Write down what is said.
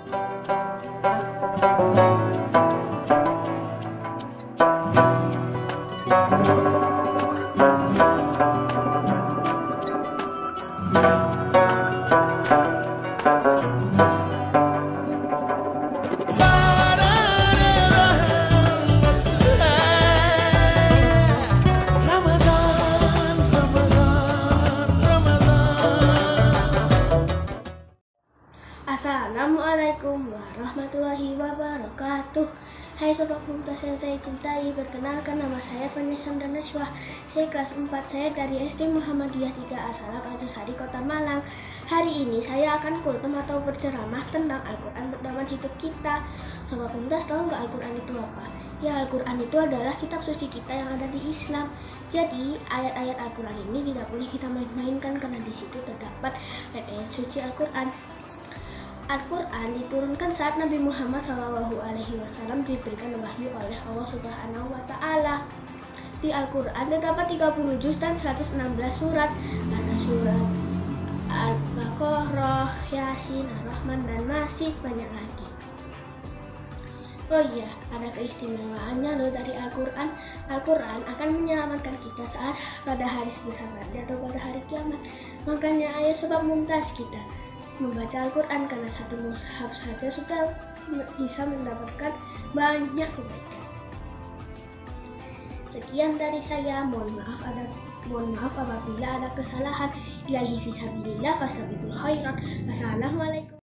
Assalamualaikum warahmatullahi wabarakatuh. Hai Sobat Mumtaz yang saya cintai, perkenalkan nama saya Vanessa Danaswa. Saya kelas 4, saya dari SD Muhammadiyah 3 Asalak Arjosari, Kota Malang. Hari ini saya akan kultum atau berceramah tentang Al-Quran pedoman hidup kita. Sobat Mumtaz, tahu nggak Al-Quran itu apa? Ya, Al-Quran itu adalah kitab suci kita yang ada di Islam. Jadi, ayat-ayat Al-Quran ini tidak boleh kita main-mainkan karena di situ terdapat ayat-ayat suci Al-Quran. Al-Quran diturunkan saat Nabi Muhammad SAW diberikan wahyu oleh Allah Subhanahu wa Ta'ala. Di Al-Quran terdapat 30 juz dan 116 surat. Ada surat Al-Baqarah, Yasin, Ar-Rahman, dan masih banyak lagi. Oh iya, ada keistimewaannya loh dari Al-Quran. Al-Quran akan menyelamatkan kita saat pada hari sebesar nanti atau pada hari kiamat. Makanya ayo Sobat Mumtaz kita membaca Al-Quran, karena satu mushaf saja sudah bisa mendapatkan banyak kebaikan. Sekian dari saya, mohon maaf apabila ada kesalahan. Ilahi fisabilillah fastabiqul khairat. Wassalamualaikum.